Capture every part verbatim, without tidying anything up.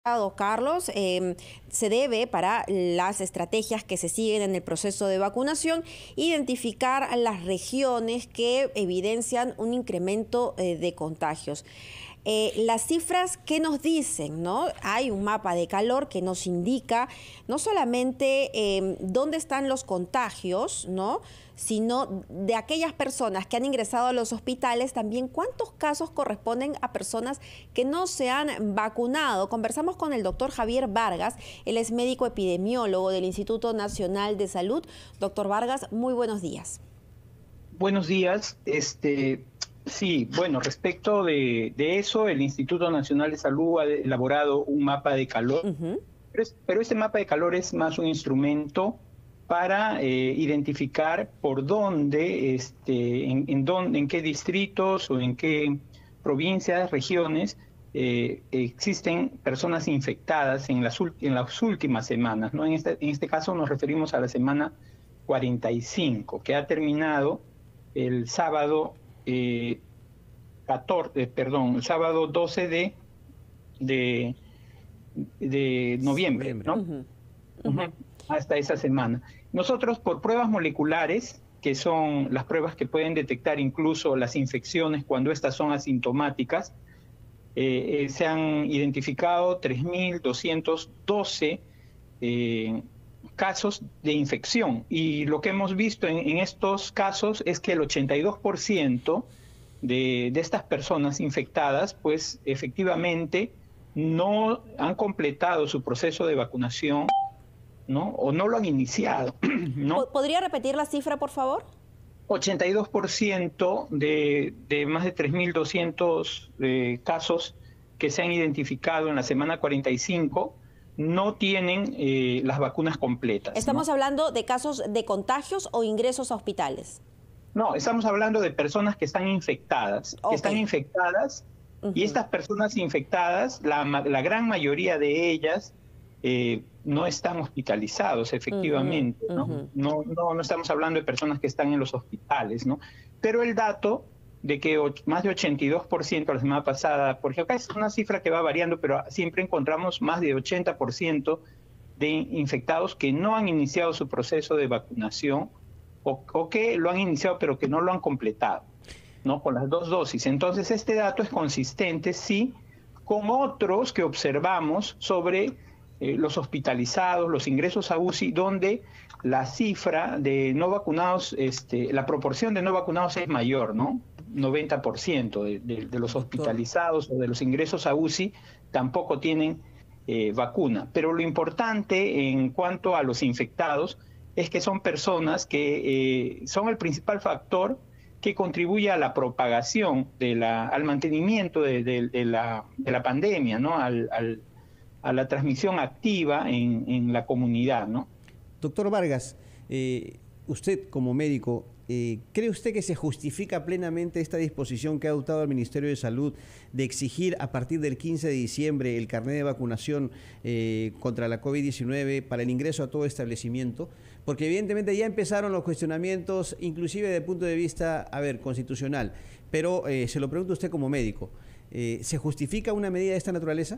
Carlos, eh, se debe, para las estrategias que se siguen en el proceso de vacunación, identificar las regiones que evidencian un incremento eh, de contagios. Eh, las cifras, ¿qué nos dicen, no? Hay un mapa de calor que nos indica no solamente eh, dónde están los contagios, ¿no?, sino de aquellas personas que han ingresado a los hospitales, también cuántos casos corresponden a personas que no se han vacunado. Conversamos con el doctor Javier Vargas, él es médico epidemiólogo del Instituto Nacional de Salud. Doctor Vargas, muy buenos días. Buenos días. Este, sí, bueno, respecto de, de eso, el Instituto Nacional de Salud ha elaborado un mapa de calor, uh-huh. pero, es, pero este mapa de calor es más un instrumento para eh, identificar por dónde, este, en, en, dónde, en qué distritos o en qué provincias, regiones eh, existen personas infectadas en las, en las últimas semanas, ¿no? En este, en este caso nos referimos a la semana cuarenta y cinco, que ha terminado el sábado eh, catorce, eh, perdón, el sábado doce de, de, de noviembre, ¿no? Uh-huh. Uh-huh. Hasta esa semana. Nosotros, por pruebas moleculares, que son las pruebas que pueden detectar incluso las infecciones cuando estas son asintomáticas, eh, eh, se han identificado tres mil doscientos doce eh, casos de infección. Y lo que hemos visto en, en estos casos es que el ochenta y dos por ciento de, de estas personas infectadas, pues efectivamente no han completado su proceso de vacunación, ¿no? O no lo han iniciado, ¿no? ¿Podría repetir la cifra, por favor? ochenta y dos por ciento de, de más de tres mil doscientos eh, casos que se han identificado en la semana cuarenta y cinco no tienen eh, las vacunas completas. ¿Estamos ¿no? hablando de casos de contagios o ingresos a hospitales? No, estamos hablando de personas que están infectadas, okay. que están infectadas, uh-huh. y estas personas infectadas, la, la gran mayoría de ellas, Eh, no están hospitalizados, efectivamente, uh-huh, ¿no? Uh-huh. No, no, no estamos hablando de personas que están en los hospitales, ¿no? Pero el dato de que más de ochenta y dos por ciento la semana pasada, porque acá es una cifra que va variando, pero siempre encontramos más de ochenta por ciento de infectados que no han iniciado su proceso de vacunación o, o que lo han iniciado pero que no lo han completado, ¿no? Con las dos dosis. Entonces este dato es consistente, sí, con otros que observamos sobre Eh, los hospitalizados, los ingresos a U C I, donde la cifra de no vacunados, este, la proporción de no vacunados es mayor, ¿no? noventa por ciento de, de, de los hospitalizados o de los ingresos a U C I tampoco tienen eh, vacuna. Pero lo importante en cuanto a los infectados es que son personas que eh, son el principal factor que contribuye a la propagación, de la, al mantenimiento de, de, de, la, de la pandemia, ¿no? Al, al a la transmisión activa en, en la comunidad, ¿no? Doctor Vargas, eh, usted como médico, eh, ¿cree usted que se justifica plenamente esta disposición que ha adoptado el Ministerio de Salud de exigir a partir del quince de diciembre el carnet de vacunación eh, contra la COVID diecinueve para el ingreso a todo establecimiento? Porque evidentemente ya empezaron los cuestionamientos, inclusive desde el punto de vista, a ver, constitucional, pero eh, se lo pregunto a usted como médico, eh, ¿se justifica una medida de esta naturaleza?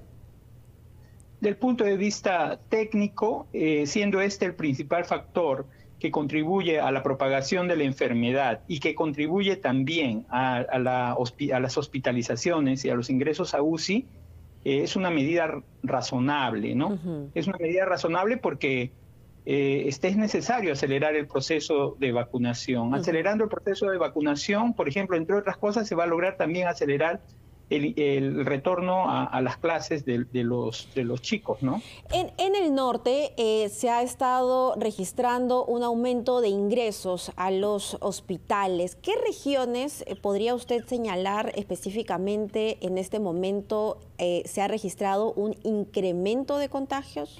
Del punto de vista técnico, eh, siendo este el principal factor que contribuye a la propagación de la enfermedad y que contribuye también a, a, la, a las hospitalizaciones y a los ingresos a U C I, eh, es una medida razonable, ¿no? Uh-huh. Es una medida razonable porque eh, este es necesario acelerar el proceso de vacunación. Uh-huh. Acelerando el proceso de vacunación, por ejemplo, entre otras cosas, se va a lograr también acelerar El, el retorno a, a las clases de, de, los, de los chicos, ¿no? En, en el norte eh, se ha estado registrando un aumento de ingresos a los hospitales. ¿Qué regiones eh, podría usted señalar específicamente en este momento eh, se ha registrado un incremento de contagios?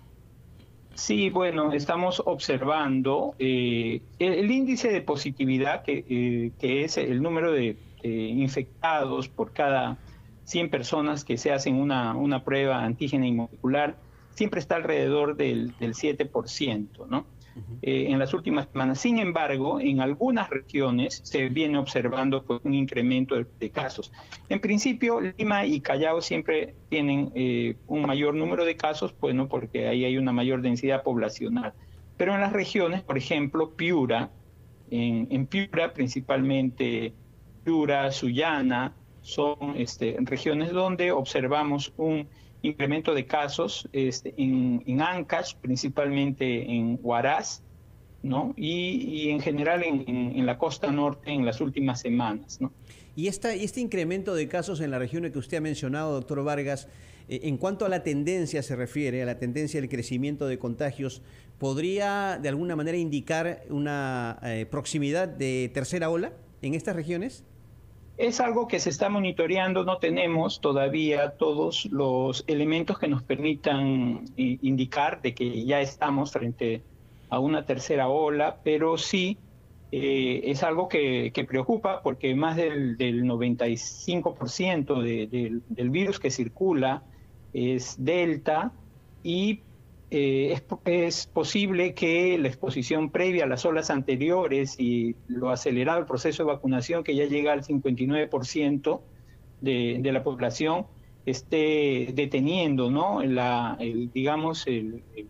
Sí, bueno, estamos observando eh, el, el índice de positividad, que, eh, que es el número de Eh, infectados por cada cien personas que se hacen una, una prueba antígena y molecular, siempre está alrededor del, del siete por ciento, ¿no? eh, en las últimas semanas. Sin embargo, en algunas regiones se viene observando pues, un incremento de, de casos. En principio, Lima y Callao siempre tienen eh, un mayor número de casos, pues, ¿no? Porque ahí hay una mayor densidad poblacional. Pero en las regiones, por ejemplo, Piura, en, en Piura principalmente Piura, Sullana, son este, regiones donde observamos un incremento de casos este, en, en Ancash, principalmente en Huaraz, ¿no? Y, y en general en, en, en la costa norte en las últimas semanas, ¿no? Y esta, este incremento de casos en la región que usted ha mencionado, doctor Vargas, eh, en cuanto a la tendencia se refiere, a la tendencia del crecimiento de contagios, ¿podría de alguna manera indicar una eh, proximidad de tercera ola en estas regiones? Es algo que se está monitoreando, no tenemos todavía todos los elementos que nos permitan indicar de que ya estamos frente a una tercera ola, pero sí eh, es algo que, que preocupa porque más del, del noventa y cinco por ciento de, de, del virus que circula es Delta y Eh, es, es posible que la exposición previa a las olas anteriores y lo acelerado el proceso de vacunación, que ya llega al cincuenta y nueve por ciento de, de la población, esté deteniendo, ¿no? La, el, digamos, el, el,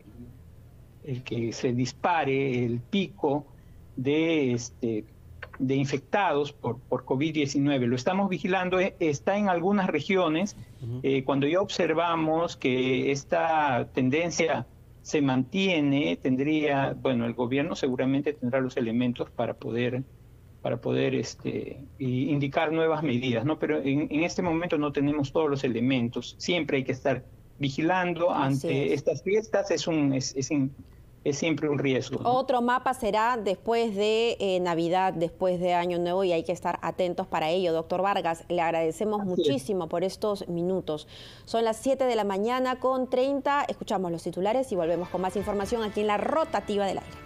el que se dispare el pico de, este, de infectados por, por COVID diecinueve. Lo estamos vigilando, está en algunas regiones. Eh, cuando ya observamos que esta tendencia se mantiene, tendría, bueno, el gobierno seguramente tendrá los elementos para poder, para poder este, indicar nuevas medidas, ¿no? Pero en, en este momento no tenemos todos los elementos. Siempre hay que estar vigilando ante estas fiestas, es un, es, es, es siempre un riesgo, ¿no? Otro mapa será después de eh, Navidad, después de Año Nuevo, y hay que estar atentos para ello. Doctor Vargas, le agradecemos Así muchísimo es. por estos minutos. Son las siete de la mañana con treinta. Escuchamos los titulares y volvemos con más información aquí en La Rotativa del Aire.